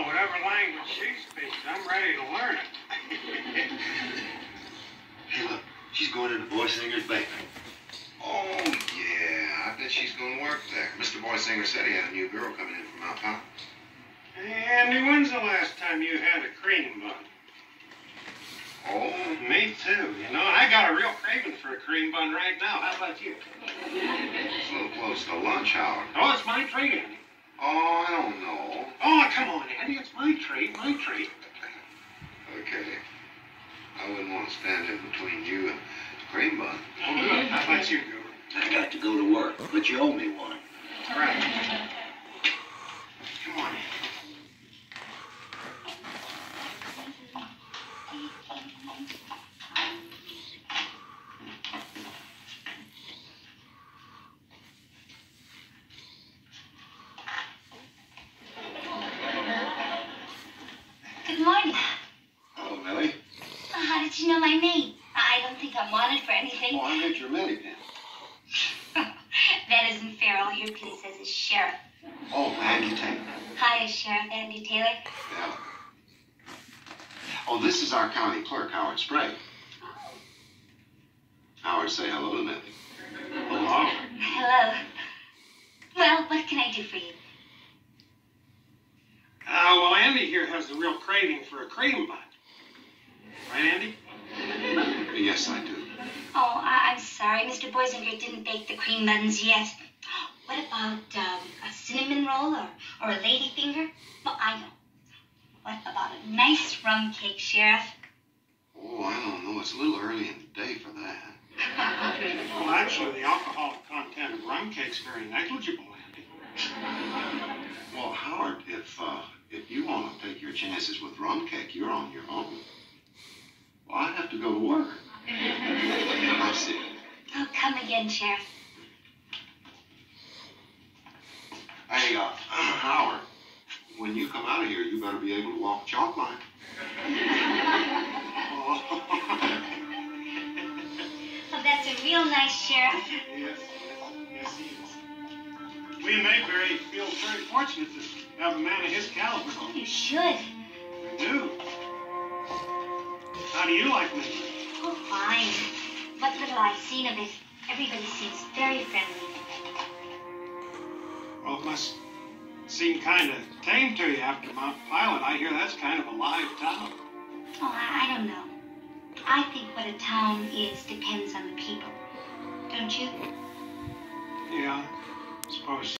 whatever language she speaks, I'm ready to learn it. Hey, look, she's going into Boy Singer's bakery. Oh, yeah, I bet she's going to work there. Mr. Boy Singer said he had a new girl coming in from out town. Hey, Andy, when's the last time you had a cream bun? Oh, Me too. You know, I got a real craving for a cream bun right now. How about you? it's a little close to lunch hour. Oh, it's my treat, Andy. Oh, I don't know. Oh, come on, Andy. It's my treat, my treat. Okay. I wouldn't want to stand in between you and the cream bun. Oh, good. How about you, Goober? I got to go to work, but you owe me one. All right. Come on, Andy. Good morning. Hello, Millie. How did you know my name? I don't think I'm wanted for anything. Oh, I need your Millie pin. That isn't fair. All your pin says is Sheriff. Oh, Andy Taylor. Hi, Sheriff Andy Taylor. Yeah. Oh, this is our county clerk, Howard Sprague. Howard, say hello to Millie. Hello. Hello. Well, what can I do for you? Well, Andy here has the real craving for a cream bun. Right, Andy? Yes, I do. Oh, I'm sorry. Mr. Boisinger didn't bake the cream buns yet. What about a cinnamon roll or a lady finger? Well, I know. What about a nice rum cake, Sheriff? Oh, I don't know. It's a little early in the day for that. Well, actually, the alcohol content of rum cake's very negligible, Andy. Well, Howard, if you want to take your chances with rum cake, you're on your own. Well, I have to go to work. I see. Oh, come again, Sheriff. Hey, Howard, when you come out of here, you better be able to walk the chalk line. Oh, that's a real nice Sheriff. Yes, he is. We in Mayberry feel very fortunate to have a man of his caliber. Oh, you should. We do. How do you like me? Oh, fine. What little I've seen of it, everybody seems very friendly. Well, it must seem kind of tame to you after Mount Pilot. I hear that's kind of a live town. Oh, I don't know. I think what a town is depends on the people. Don't you? Yeah, I suppose